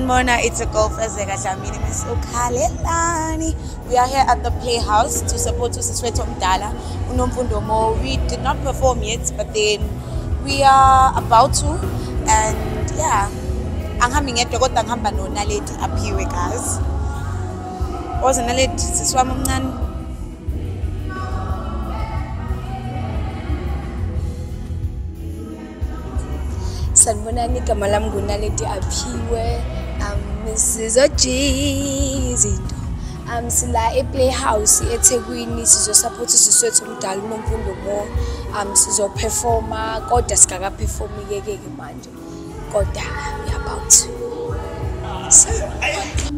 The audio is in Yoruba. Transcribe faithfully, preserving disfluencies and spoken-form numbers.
Sanibona, it's a girl Fezeka Dlamini, Miss Ukhalelani. We are here at the Playhouse to support Usiswethu Omdala, uNomfundo Mo. We did not perform yet, but then we are about to, and yeah, angihamba ngedwa kodwa ngihamba noNaledi aphiwe guys. Oza Naledi siswami omncane. Sanibonani, igama lami nguNaledi aphiwe. Um Missus Ojizinto. Um sila ePlayhouse eThekwini sizosupport Usiswethu Omdala uNomfundo Mo. Um sizo performa kodwa sikaka perform ke ke manje. Kodwa we about to. So,